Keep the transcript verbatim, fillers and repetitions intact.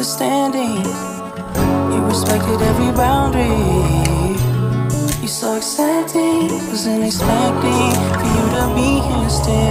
understanding. You respected every boundary. You're so exciting, wasn't expecting for you to be here still.